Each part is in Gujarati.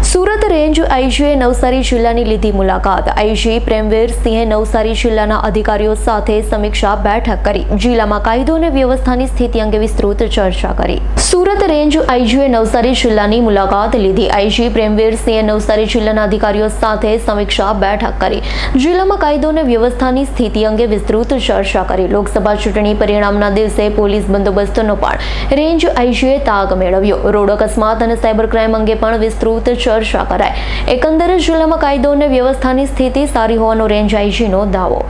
સુરત રેન્જ આઈજીએ નવસારી જિલ્લાની લીધી મુલાકાત। આઈજી પ્રેમવીર સિંહે નવસારી જિલ્લાના અધિકારીઓ સાથે સમીક્ષા બેઠક કરી જિલ્લામાં કાયદો અને વ્યવસ્થાની સ્થિતિ અંગે વિસ્તૃત ચર્ચા કરી। સુરત રેન્જ આઈજીએ નવસારી જિલ્લાની મુલાકાત લીધી। આઈજી પ્રેમવીર સિંહે નવસારી જિલ્લાના અધિકારીઓ સાથે સમીક્ષા બેઠક કરી જિલ્લામાં કાયદો અને વ્યવસ્થાની સ્થિતિ અંગે વિસ્તૃત ચર્ચા કરી। લોકસભા ચૂંટણી પરિણામના દિવસે પોલીસ બંદોબસ્તનો પણ રેન્જ આઈજીએ તાગ મેળવ્યો। રોડ અકસ્માત અને સાયબર ક્રાઇમ અંગે પણ વિસ્તૃત ચર્ચા કરાઈ। એકંદરે જિલ્લામાં કાયદો અને વ્યવસ્થાની સ્થિતિ સારી હોવાનો રેન્જ આઈજીનો દાવો।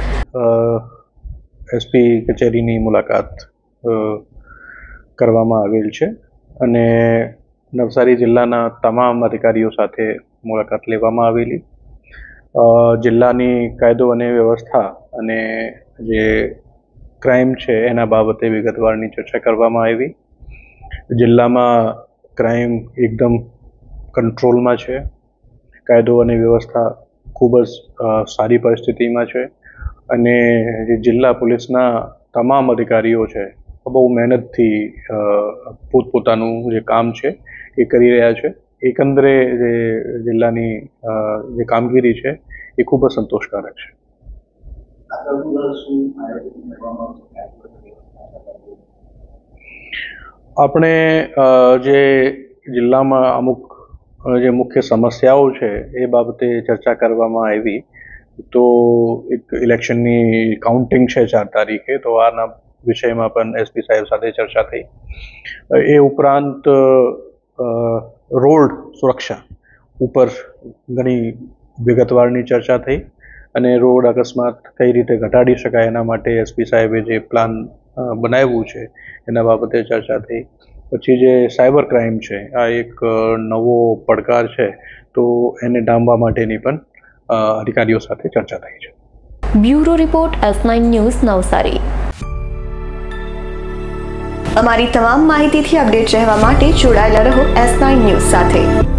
એસપી કચેરીની મુલાકાત કરવામાં આવેલ છે અને નવસારી જિલ્લાના તમામ અધિકારીઓ સાથે મુલાકાત લેવામાં આવેલી। જિલ્લાની કાયદો અને વ્યવસ્થા અને જે ક્રાઇમ છે એના બાબતે વિગતવારની ચર્ચા કરવામાં આવી। જિલ્લામાં ક્રાઇમ એકદમ કંટ્રોલમાં છે, કાયદો અને વ્યવસ્થા ખૂબ જ સારી પરિસ્થિતિમાં છે અને જે જિલ્લા પોલીસના તમામ અધિકારીઓ છે બહુ મહેનતથી પોતપોતાનું જે કામ છે એ કરી રહ્યા છે। એકંદરે જે જિલ્લાની જે કામગીરી છે એ ખૂબ જ સંતોષકારક છે। આપણે જે જિલ્લામાં અમુક જે મુખ્ય સમસ્યાઓ છે એ બાબતે ચર્ચા કરવામાં આવી। તો એક ઇલેક્શનની કાઉન્ટિંગ છે 4 તારીખે, તો આના વિષયમાં પણ એસપી સાહેબ સાથે ચર્ચા થઈ। એ ઉપરાંત રોડ સુરક્ષા ઉપર ઘણી વિગતવારની ચર્ચા થઈ અને રોડ અકસ્માત કઈ રીતે ઘટાડી શકાય એના માટે એસપી સાહેબે જે પ્લાન બનાવ્યું છે એના બાબતે ચર્ચા થઈ। પછી જે સાયબર ક્રાઇમ છે આ એક નવો પડકાર છે, તો એને ડામવા માટેની પણ અધિકારીઓ સાથે ચર્ચા થઈ છે। Bureau report S9 news Navsari. અમારી તમામ માહિતીથી અપડેટ રહેવા માટે જોડાયેલા રહો S9 ન્યૂઝ સાથે।